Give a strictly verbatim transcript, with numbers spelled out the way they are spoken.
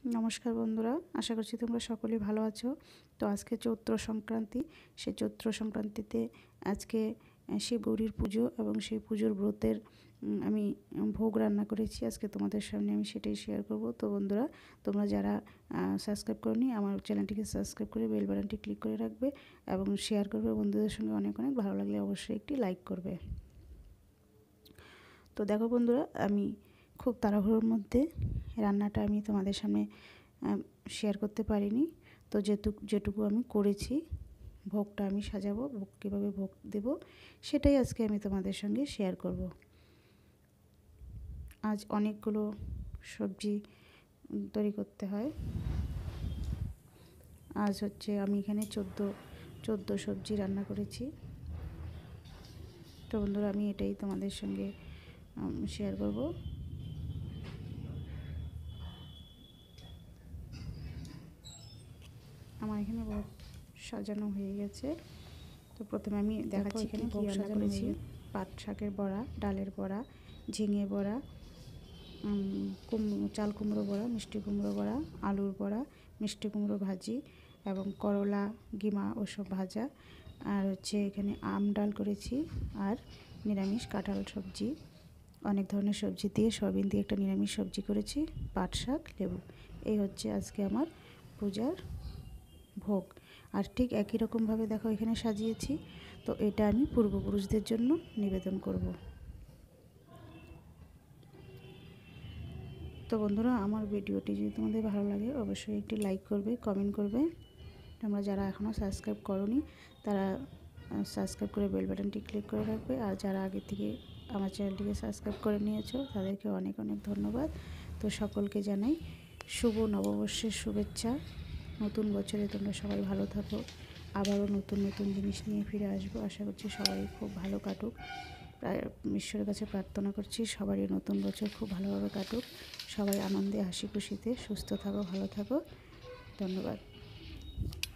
নমস্কার বন্ধুরা, আশা করছি তোমরা সকলেই ভালো আছো। তো আজকে চৈত্র সংক্রান্তি, সেই চৈত্র সংক্রান্তিতে আজকে শিব গৌরীর পুজো এবং সেই পুজোর ব্রতের আমি ভোগ রান্না করেছি। আজকে তোমাদের সামনে আমি সেটাই শেয়ার করব। তো বন্ধুরা, তোমরা যারা সাবস্ক্রাইব করনি আমার চ্যানেলটিকে সাবস্ক্রাইব করে বেল বাটনটি ক্লিক করে রাখবে এবং শেয়ার করবে বন্ধুদের সঙ্গে। অনেক অনেক ভালো লাগলে অবশ্যই একটি লাইক করবে। তো দেখো বন্ধুরা, আমি খুব তাড়াহুড়োর মধ্যে রান্নাটা আমি তোমাদের সামনে শেয়ার করতে পারিনি। তো যেটুকু যেটুকু আমি করেছি, ভোগটা আমি সাজাবো, ভোগ কীভাবে ভোগ দেব সেটাই আজকে আমি তোমাদের সঙ্গে শেয়ার করব। আজ অনেকগুলো সবজি তৈরি করতে হয়। আজ হচ্ছে আমি এখানে চোদ্দো চোদ্দো সবজি রান্না করেছি। তো বন্ধুরা, আমি এটাই তোমাদের সঙ্গে শেয়ার করব। আমার এখানে ভোগ সাজানো হয়ে গেছে। তো প্রথমে আমি দেখাচ্ছি এখানে ভোগ সাজানো করেছি। পাট শাকের বড়া, ডালের বড়া, ঝিঙে বড়া, কুমড়ো চাল কুমড়ো বড়া, মিষ্টি কুমড়ো বড়া, আলুর বড়া, মিষ্টি কুমড়ো ভাজি এবং করলা গিমা ওসব ভাজা, আর হচ্ছে এখানে আম ডাল করেছি, আর নিরামিষ কাঁঠাল সবজি, অনেক ধরনের সবজি দিয়ে সয়াবিন দিয়ে একটা নিরামিষ সবজি করেছি, পাট শাক, লেবু। এই হচ্ছে আজকে আমার পূজার ভোগ। আর ঠিক একই রকমভাবে দেখো এখানে সাজিয়েছি। তো এটা আমি পূর্বপুরুষদের জন্য নিবেদন করব। তো বন্ধুরা, আমার ভিডিওটি যদি তোমাদের ভালো লাগে অবশ্যই একটি লাইক করবে, কমেন্ট করবে। তোমরা যারা এখনও সাবস্ক্রাইব করোনি তারা সাবস্ক্রাইব করে বেল বাটনটি ক্লিক করে রাখবে। আর যারা আগে থেকে আমার চ্যানেলটিকে সাবস্ক্রাইব করে নিয়েছো তাদেরকে অনেক অনেক ধন্যবাদ। তো সকলকে জানাই শুভ নববর্ষের শুভেচ্ছা। নতুন বছরে তোমরা সবাই ভালো থাকো। আবারও নতুন নতুন জিনিস নিয়ে ফিরে আসবো। আশা করছি সবাই খুব ভালো কাটুক। ঈশ্বরের কাছে প্রার্থনা করছি সবারই নতুন বছর খুব ভালোভাবে কাটুক। সবাই আনন্দে হাসি খুশিতে সুস্থ থাকো, ভালো থাকো। ধন্যবাদ।